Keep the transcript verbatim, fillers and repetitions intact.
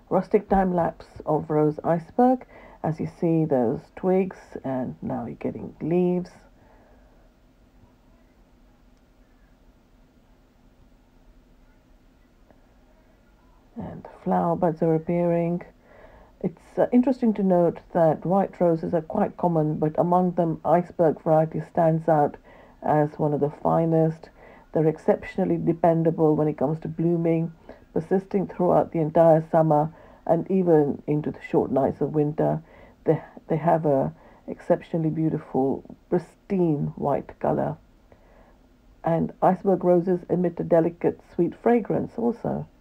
Rustic time lapse of rose iceberg. As you see, there's twigs, and now you're getting leaves. And flower buds are appearing. It's uh, interesting to note that white roses are quite common, but among them, iceberg variety stands out as one of the finest. They're exceptionally dependable when it comes to blooming, persisting throughout the entire summer and even into the short nights of winter. They, they have a exceptionally beautiful, pristine white color. And iceberg roses emit a delicate, sweet fragrance also.